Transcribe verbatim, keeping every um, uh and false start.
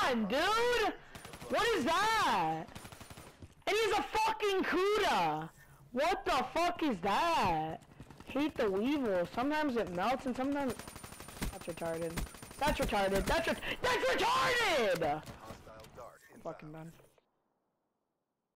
on, dude! What is that? And he's a fucking Cuda! What the fuck is that? Hate the weevil. Sometimes it melts and sometimes... That's retarded. That's retarded. That's re- That's retarded! Fucking done.